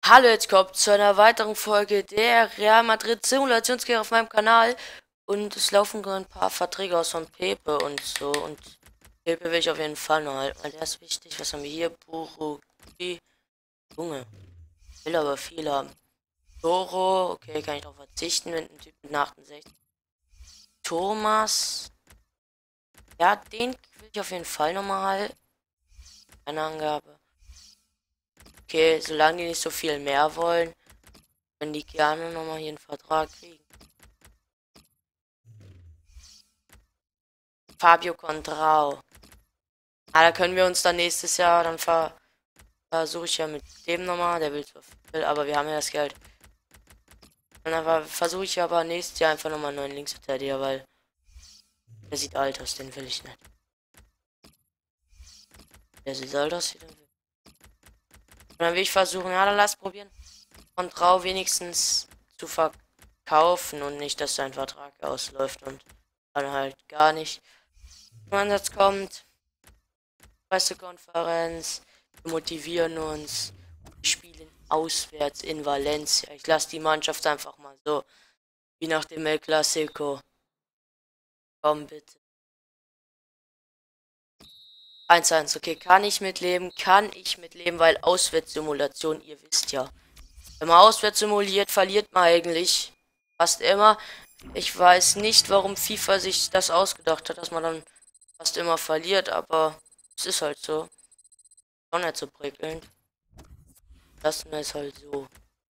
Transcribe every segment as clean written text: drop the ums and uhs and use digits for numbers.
Hallo, jetzt kommt zu einer weiteren Folge der Real Madrid Simulationskarriere auf meinem Kanal. Und es laufen gerade ein paar Verträge aus von Pepe und so. Und Pepe will ich auf jeden Fall noch halten, weil der ist wichtig. Was haben wir hier? Buruki. Junge, will aber viel haben. Toro, okay, kann ich darauf verzichten mit einem Typ mit 68. Thomas, ja, den will ich auf jeden Fall nochmal halten. Keine Angabe. Okay, solange die nicht so viel mehr wollen, können die gerne nochmal hier einen Vertrag kriegen. Fabio Contrao. Ah, da können wir uns dann nächstes Jahr, dann versuche ich ja mit dem nochmal, der will zwar viel, aber wir haben ja das Geld. Und dann versuche ich aber nächstes Jahr einfach nochmal einen neuen Linksverteidiger, weil der sieht alt aus, den will ich nicht. Der sieht alt aus, den will ich. Und dann will ich versuchen, ja, dann lass probieren. Contrao wenigstens zu verkaufen und nicht, dass sein Vertrag ausläuft und dann halt gar nicht zum Einsatz kommt. Pressekonferenz, wir motivieren uns, wir spielen auswärts in Valencia. Ich lasse die Mannschaft einfach mal so, wie nach dem El Clasico. Komm bitte. 1-1, okay, kann ich mitleben, weil Auswärtssimulation, ihr wisst ja. Wenn man auswärts simuliert, verliert man eigentlich fast immer. Ich weiß nicht, warum FIFA sich das ausgedacht hat, dass man dann fast immer verliert, aber es ist halt so. Schon nicht so prickelnd. Lassen wir es halt so.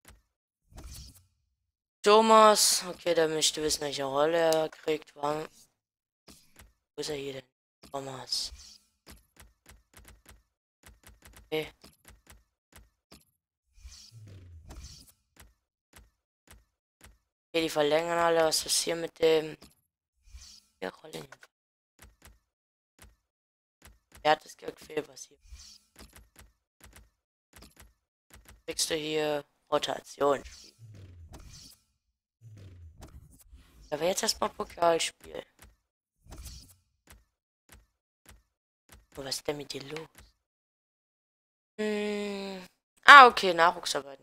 Thomas, okay, der möchte wissen, welche Rolle er kriegt. Wo ist er hier denn? Thomas. Okay. Okay, die verlängern alle. Was ist hier mit dem? Ja, Rolle. Wer hat das gefehlt, was hier? Kriegst du hier Rotation? Aber jetzt erstmal Pokalspiel. Oh, was ist denn mit dir los? Ah, okay, Nachwuchsarbeiten.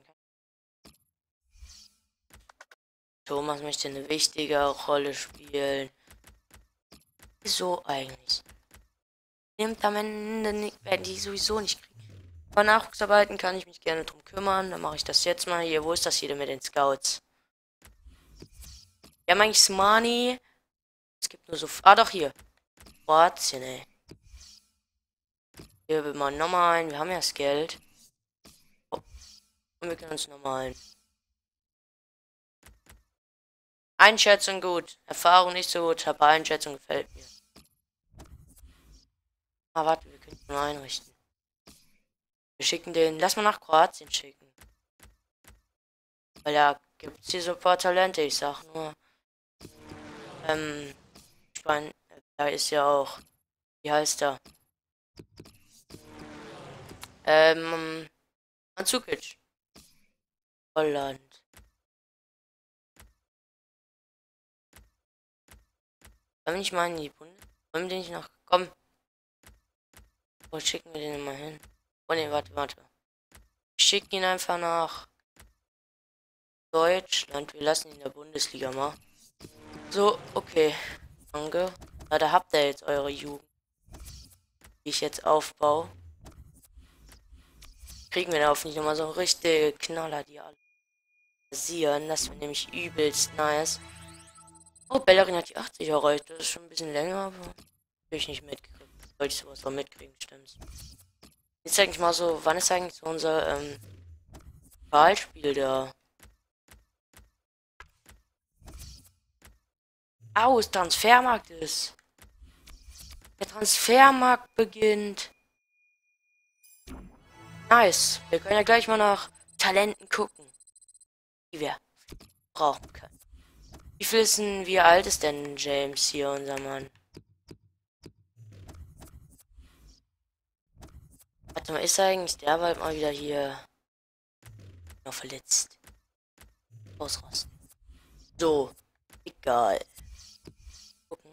Thomas möchte eine wichtige Rolle spielen. Wieso eigentlich? Nimmt am Ende nicht, werden die sowieso nicht kriegen. Bei Nachwuchsarbeiten kann ich mich gerne drum kümmern. Dann mache ich das jetzt mal hier. Wo ist das hier denn mit den Scouts? Wir haben eigentlich Smani. Es gibt nur so. Ah, doch hier. Kroatien, ey. Hier will man nochmal ein. Wir haben ja das Geld. Oh. Und wir können uns nochmal ein. Einschätzung gut. Erfahrung nicht so gut. Aber Einschätzung gefällt mir. Ah, warte, wir können ihn nur einrichten. Wir schicken den. Lass mal nach Kroatien schicken. Weil da gibt es hier so ein paar Talente. Ich sag nur. Ich meine, da ist ja auch. Wie heißt er? Mandzukic. Holland. Wollen wir nicht mal in die Bundes... Wollen wir den nicht noch... Komm. Wo schicken wir den mal hin? Oh ne, warte. Wir schicken ihn einfach nach Deutschland. Wir lassen ihn in der Bundesliga mal. So, okay. Danke. Na, da habt ihr jetzt eure Jugend. Die ich jetzt aufbaue. Kriegen wir da auf nicht nochmal so richtige Knaller, die alle basieren. Das wäre nämlich übelst nice. Oh, Bellerin hat die 80 erreicht. Das ist schon ein bisschen länger, aber hab ich nicht mitgekriegt. Wollte ich sowas auch mitkriegen, stimmt's. Jetzt eigentlich mal so, wann ist eigentlich so unser Wahlspiel da? Aus, Transfermarkt ist. Der Transfermarkt beginnt. Nice. Wir können ja gleich mal nach Talenten gucken, die wir brauchen können. Wie alt ist denn James hier, unser Mann? Warte mal, ist eigentlich der bald mal wieder hier noch verletzt? Ausrasten. So, egal. Gucken.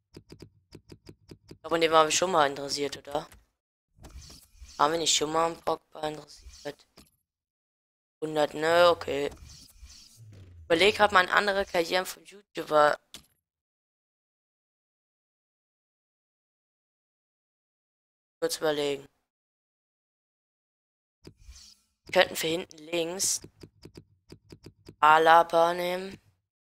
Aber an dem waren wir schon mal interessiert, oder? Haben wir nicht schon mal am Pogba interessiert? 100, ne, okay. Überleg halt mal an andere Karrieren von YouTuber. Kurz überlegen. Wir könnten für hinten links Alaba nehmen.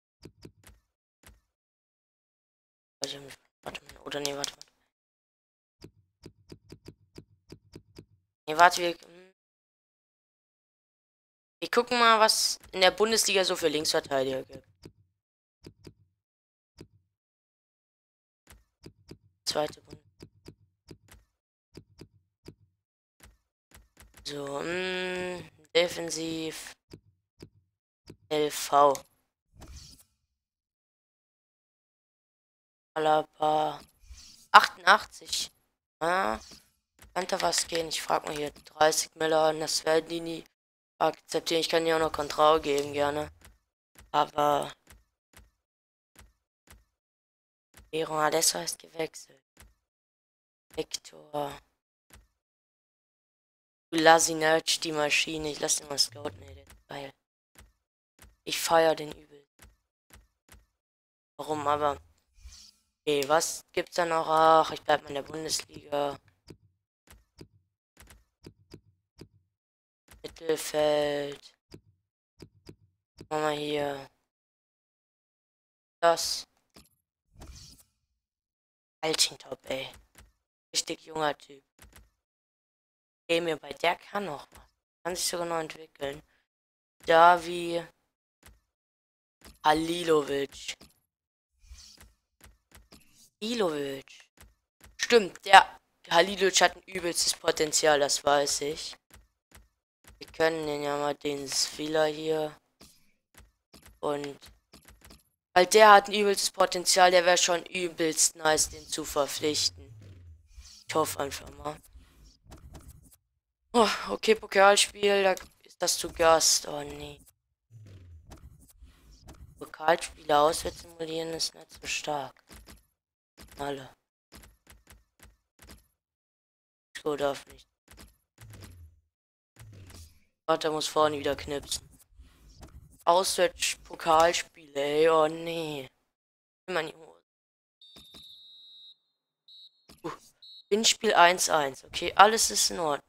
Warte mal, oder nee, warte. Nee, warte, wir gucken mal, was in der Bundesliga so für Linksverteidiger gibt. Zweite Bundesliga. So, defensiv LV. Alaba 88. Ah, könnte was gehen. Ich frage mal hier 30 Miller, das werden die nie akzeptieren. Ich kann dir auch noch Kontrau geben, gerne. Aber Aaron Adesso ist gewechselt. Hector. Lasinac, die Maschine. Ich lasse den mal scouten. Nee, der ist geil. Ich feiere den übel. Warum aber? Okay, was gibt's da noch? Ach, ich bleib mal in der Bundesliga. Mittelfeld. Machen wir hier. Das. Altintop, ey. Richtig junger Typ. Mir bei der kann noch was. Kann sich sogar noch entwickeln. Davi Halilovic. Halilovic. Stimmt, der Halilovic hat ein übelstes Potenzial, das weiß ich. Wir können den ja mal den Svila hier. Und weil der hat ein übelstes Potenzial, der wäre schon übelst nice, den zu verpflichten. Ich hoffe einfach mal. Oh, okay, Pokalspiel, da ist das zu Gast. Oh nee. Pokalspiele auswärts simulieren ist nicht so stark. Alle. So darf nicht. Warte, muss vorne wieder knipsen. Auswärts Pokalspiele, ey, oh nee. Immer die Hose. Windspiel 1-1. Okay, alles ist in Ordnung.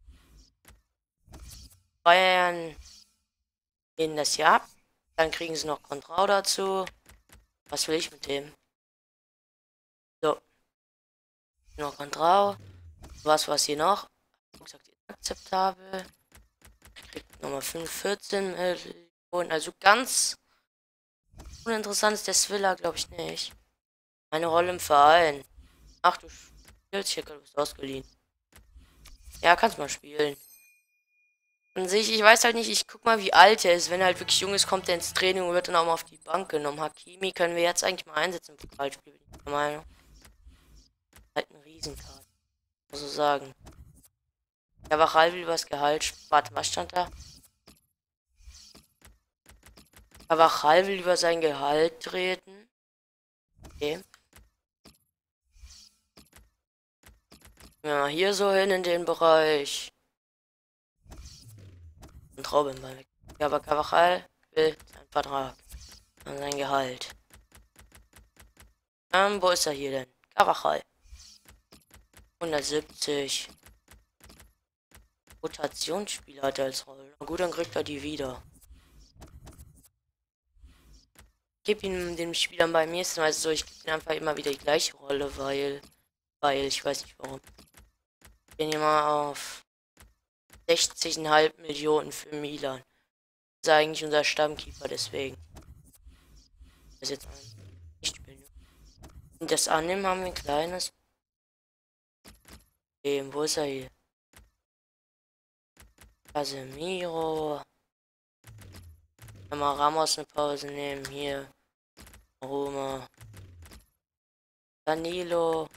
Bayern lehnen das hier ab. Dann kriegen sie noch Kontrau dazu. Was will ich mit dem? So. Noch Kontrau. Was hier noch? Gesagt, akzeptabel. Kriegt nochmal 14 Millionen. Also ganz uninteressant ist der Swiller, glaube ich nicht. Eine Rolle im Verein. Ach du spielst hier, du bist ausgeliehen. Ja, kannst mal spielen. An sich, ich weiß halt nicht, ich guck mal, wie alt er ist. Wenn er halt wirklich jung ist, kommt er ins Training und wird dann auch mal auf die Bank genommen. Hakimi können wir jetzt eigentlich mal einsetzen im Pokalspiel, bin ich der Meinung. Halt ein Riesenkart. Muss so sagen. Ja, Wachal will übers Gehalt. Warte, was stand da? Wachal will über sein Gehalt reden. Okay. Ja, hier so hin in den Bereich. Und Trauben mal weg. Ja, aber Carvajal will seinen Vertrag. Und sein Gehalt. Wo ist er hier denn? Carvajal. 170. Rotationsspieler hat er als Rolle. Na gut, dann kriegt er die wieder. Ich gebe ihm den Spielern bei mir ist also so, ich gebe ihm einfach immer wieder die gleiche Rolle, weil ich weiß nicht warum. Ich bin hier mal auf 60,5 Millionen für Milan. Das ist eigentlich unser Stammkeeper, deswegen. Das ist jetzt nicht spielen. Und das annehmen haben wir ein kleines. Wo ist er hier? Casemiro. Mal Ramos eine Pause nehmen. Hier. Roma. Danilo.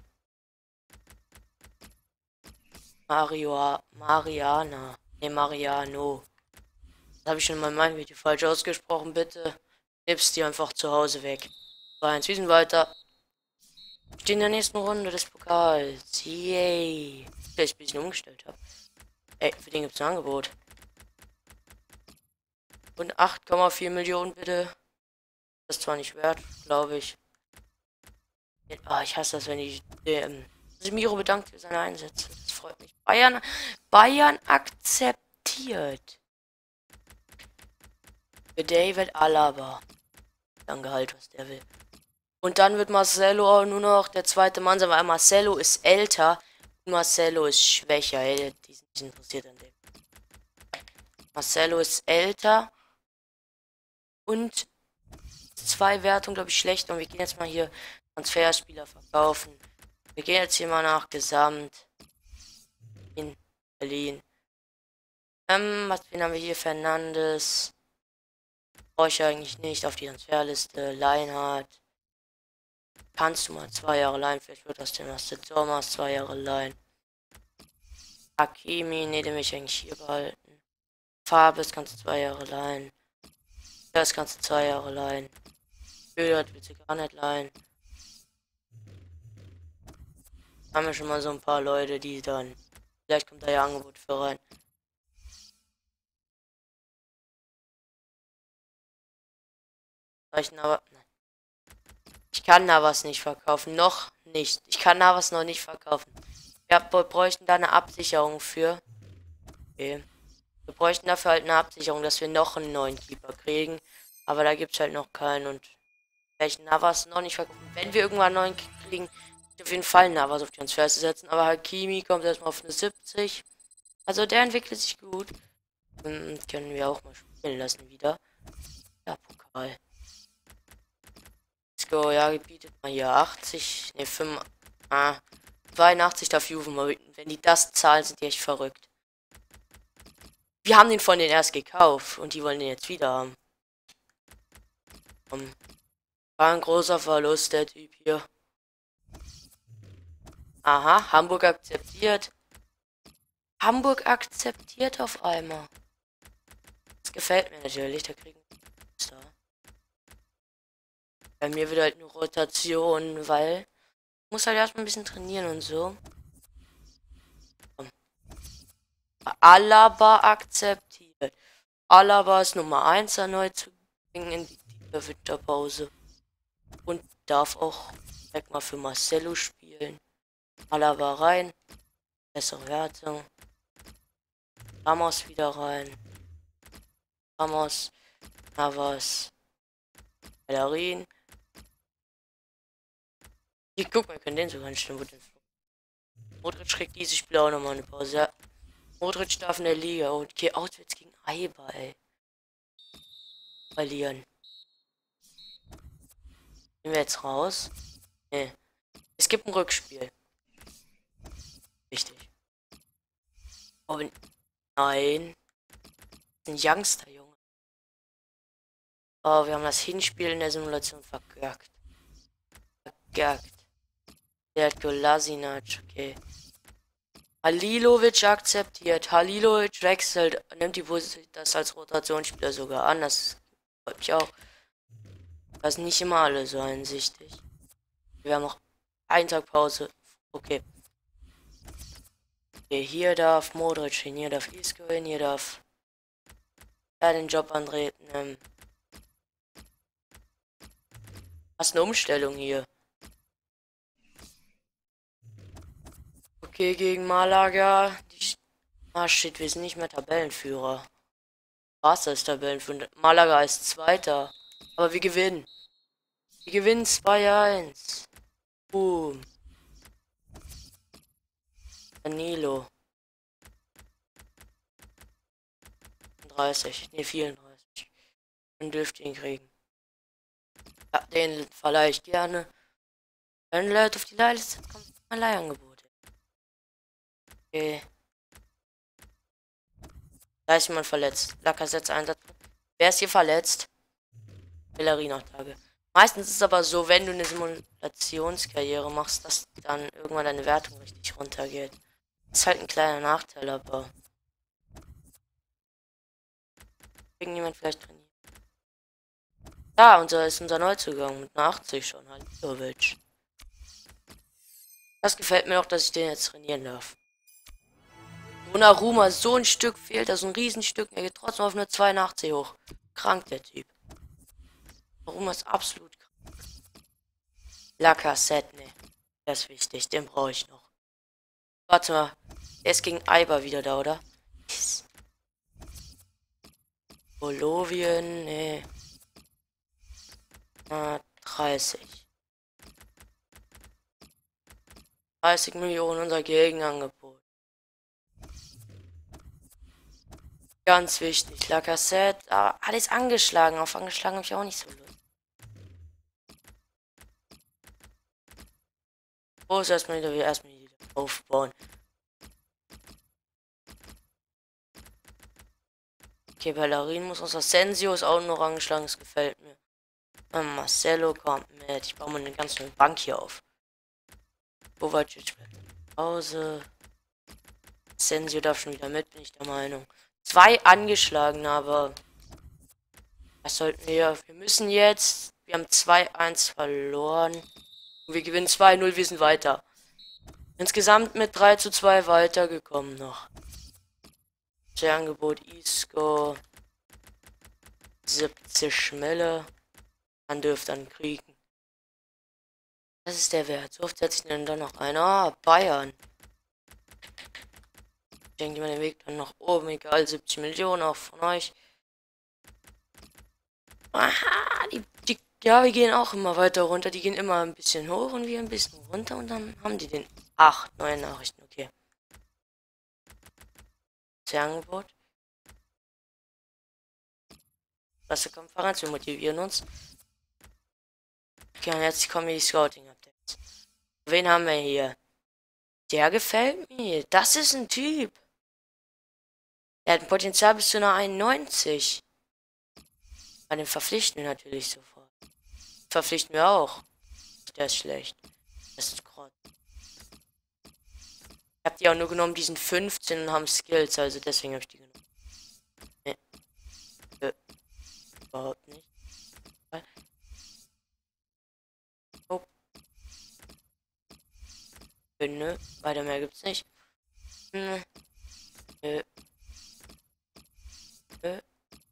Mariana. Ne, Mariano. Das habe ich schon mal in meinem Video falsch ausgesprochen. Bitte nimmst die einfach zu Hause weg. 2-1, wir sind weiter. Stehen in der nächsten Runde des Pokals. Yay. Vielleicht ein bisschen umgestellt habe. Ey, für den gibt es ein Angebot. Und 8,4 Millionen bitte. Das ist zwar nicht wert, glaube ich. Ah, ich hasse das, wenn die Semiro bedankt für seine Einsätze. Das freut mich. Bayern akzeptiert. Für David Alaba. Dann Gehalt, was der will. Und dann wird Marcelo nur noch der zweite Mann sein, weil Marcelo ist älter und Marcelo ist schwächer. Hey, die sind nicht interessiert an dem. Marcelo ist älter und 2 Wertungen, glaube ich, schlecht. Und wir gehen jetzt mal hier Transferspieler verkaufen. Wir gehen jetzt hier mal nach Gesamt in Berlin. Wen haben wir hier? Fernandes. Brauche ich eigentlich nicht auf die Transferliste. Leinhardt. Kannst du mal 2 Jahre leihen? Vielleicht wird das denn was. Der Thomas 2 Jahre leihen. Hakimi, ne, den will ich eigentlich hier behalten. Fabes kannst du 2 Jahre leihen. Das kannst du 2 Jahre leihen. Bödert willst du gar nicht leihen. Haben wir schon mal so ein paar Leute, die dann. Vielleicht kommt da ja Angebot für rein. Ich kann Navas nicht verkaufen. Noch nicht. Ich kann Navas noch nicht verkaufen. Wir bräuchten da eine Absicherung für. Okay. Wir bräuchten dafür halt eine Absicherung, dass wir noch einen neuen Keeper kriegen. Aber da gibt es halt noch keinen. Und vielleicht Navas noch nicht verkaufen. Wenn wir irgendwann einen neuen kriegen, ist auf jeden Fall Navas auf die Transfers setzen. Aber Hakimi kommt erstmal auf eine 70. Also der entwickelt sich gut. Können wir auch mal spielen lassen wieder. Ja, Pokal. Let's go, ja, bietet mal hier 80. Ne, 5. 82 darf Juve mal bieten. Wenn die das zahlen, sind die echt verrückt. Wir haben den von denen erst gekauft und die wollen den jetzt wieder haben. War ein großer Verlust, der Typ hier. Aha, Hamburg akzeptiert. Hamburg akzeptiert auf einmal. Das gefällt mir natürlich, da kriegen wir da. Bei mir wird halt nur Rotation, weil ich muss halt erstmal ein bisschen trainieren und so. Alaba akzeptiert. Alaba ist Nummer 1 erneut zu bringen in die Winterpause. Und darf auch direkt mal für Marcelo spielen. Alaba rein. Bessere Wertung. Ramos wieder rein. Ramos. Navas. Bellerin. Hier, guck mal, wir können den sogar anstimmen. Modric kriegt dieses Spiel auch nochmal eine Pause. Ja. Modric darf in der Liga. Und okay, auswärts gegen Eibar, ey. Verlieren. Gehen wir jetzt raus? Nee. Es gibt ein Rückspiel. Richtig. Oh, nein. Ein Youngster, Junge. Oh, wir haben das Hinspiel in der Simulation vergurkt. Sergio Lasinac, okay. Halilovic akzeptiert. Halilovic wechselt. Nimmt das als Rotationsspieler sogar an. Das freut mich auch. Das ist nicht immer alle so einsichtig. Wir haben noch einen Tag Pause. Okay. Okay, hier darf Modric hin, hier darf Isco hin, hier darf er den Job antreten. Was eine Umstellung hier. Okay, gegen Malaga. Shit, wir sind nicht mehr Tabellenführer. Barca ist Tabellenführer. Malaga ist Zweiter. Aber wir gewinnen. Wir gewinnen 2-1. Boom. Danilo. 30. Ne, 34. Dann dürft ihr ihn kriegen. Ja, den verleihe ich gerne. Wenn Leute auf die Leihliste kommt, ein Leihangebot. Okay. Da ist jemand verletzt. Lacazette Einsatz. Wer ist hier verletzt? Bellerin-Tage. Meistens ist es aber so, wenn du eine Simulationskarriere machst, dass dann irgendwann deine Wertung richtig runtergeht. Das ist halt ein kleiner Nachteil, aber irgendjemand vielleicht trainiert. Ja, ist unser Neuzugang mit einer 80 schon, Halilovic. Das gefällt mir auch, dass ich den jetzt trainieren darf. Donnarumma, so ein Stück fehlt, also ein Riesenstück, er geht trotzdem auf eine 82 hoch. krank, der Typ. Donnarumma ist absolut krank. Lacazette, ne. Der ist wichtig, den brauche ich noch. Warte mal, der ist gegen Eibar wieder da, oder? Bolivien, ne. 30. 30 Millionen unser Gegenangebot. Ganz wichtig. Lacazette, alles angeschlagen. Auf angeschlagen habe ich auch nicht so Lust. Muss erstmal wieder aufbauen. Okay, Bellerin muss unser Sensio ist auch noch angeschlagen. Das gefällt mir. Marcelo kommt mit. Ich baue mal eine ganz neue Bank hier auf. Kovacic bleibt zu Hause. Sensio darf schon wieder mit, bin ich der Meinung. 2 angeschlagen, aber was sollten wir? Wir müssen jetzt. Wir haben 2-1 verloren. Und wir gewinnen 2-0, wir sind weiter. Insgesamt mit 3:2 weitergekommen noch. Das Angebot Isco. 70 Mille. Man dürfte dann kriegen. Das ist der Wert. So oft setze ich denn dann noch ein. Bayern. Ich denke mal den Weg dann nach oben. Egal, 70 Millionen auch von euch. Aha, ja, wir gehen auch immer weiter runter. Die gehen immer ein bisschen hoch und wir ein bisschen runter. Und dann haben die den 8 neue Nachrichten. Okay. Das Angebot. Pressekonferenz. Wir motivieren uns. Okay, und jetzt kommen die Scouting-Updates. Wen haben wir hier? Der gefällt mir. Das ist ein Typ. Der hat ein Potenzial bis zu einer 91. Bei dem verpflichten wir natürlich sofort. Verpflichten wir auch. Der ist schlecht. Das ist Grott. Ich hab die auch nur genommen, die sind 15 und haben Skills, also deswegen habe ich die genommen. Nee. Überhaupt nicht. Oh. Nö, weiter mehr gibt's nicht. Nö. Nö. Nö.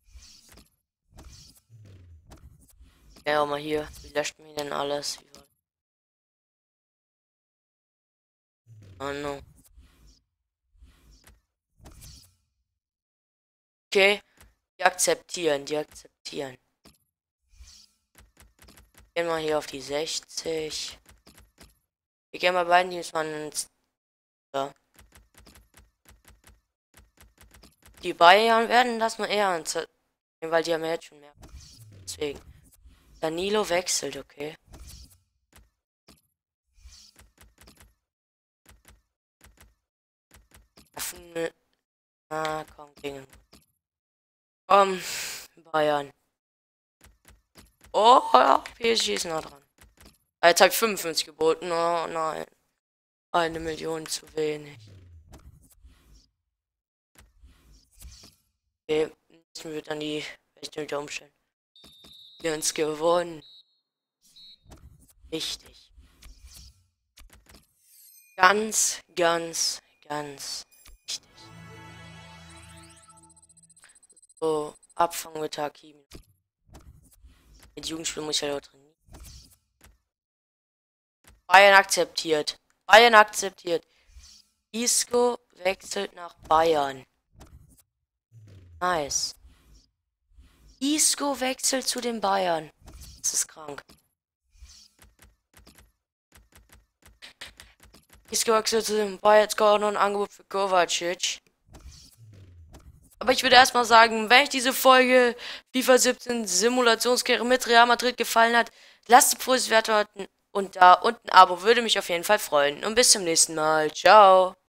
Ja, mal hier. Wie löscht mir denn alles? Oh no. Okay. Die akzeptieren, die akzeptieren. Gehen wir hier auf die 60. Wir gehen bei beiden Teams mal ins. Ja. Die Bayern werden das mal eher anzeigen, weil die haben ja jetzt schon mehr. Deswegen. Danilo wechselt, okay. Komm, Dinge. Komm, Bayern. Oh, ja, PSG ist nah dran. Jetzt habe ich 55 geboten. Oh nein. 1 Million zu wenig. Okay, müssen wir dann die Rechte wieder umstellen. Wir haben es gewonnen. Richtig. Ganz, ganz, ganz wichtig. So, Abfang mit Hakimi. Mit Jugendspiel muss ich ja dort trainieren. Bayern akzeptiert. Bayern akzeptiert. Isco wechselt nach Bayern. Nice. Isco wechselt zu den Bayern. Das ist krank. Isco wechselt zu den Bayern. Jetzt kommt auch noch ein Angebot für Kovacic. Aber ich würde erstmal sagen, wenn euch diese Folge FIFA 17 Simulationskarriere mit Real Madrid gefallen hat, lasst ein positives Wert und da und ein Abo würde mich auf jeden Fall freuen. Und bis zum nächsten Mal. Ciao.